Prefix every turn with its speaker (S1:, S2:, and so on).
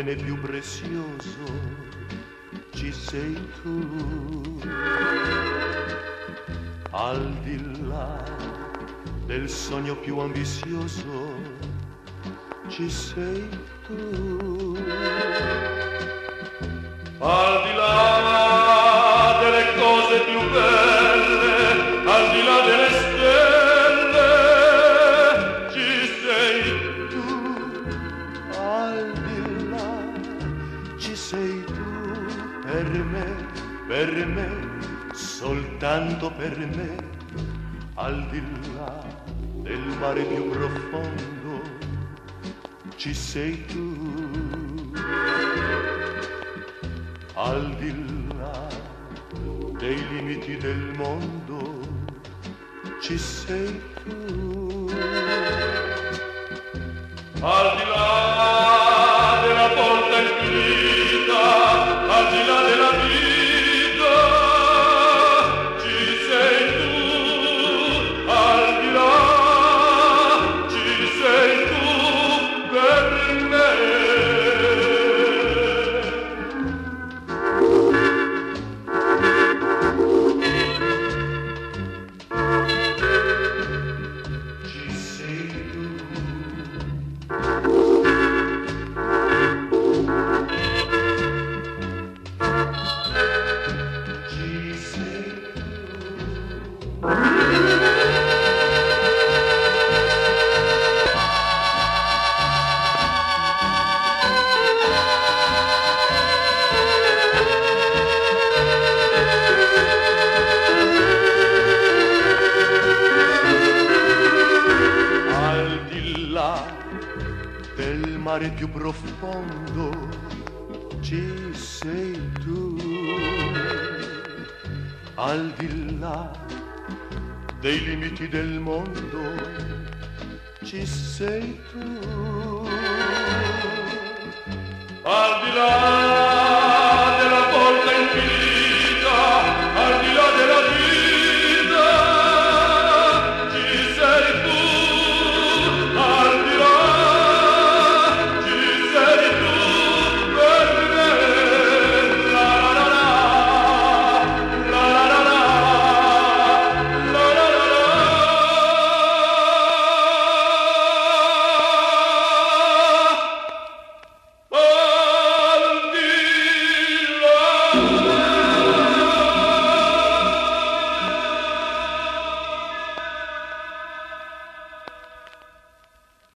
S1: bene più prezioso ci sei tu. Al di là del sogno più ambizioso ci sei tu. Al di là delle cose più belle, al di là delle stelle, ci sei tu. Al di là ci sei tu per me, soltanto per me. Al di là del mare più profondo ci sei tu. Al di là dei limiti del mondo ci sei tu. Al di là della porta infinita, al di là della vita ci sei tu. Al di là ci sei tu per me. Del mare più profondo ci sei tu. Al di là dei limiti del mondo ci sei tu. Al di là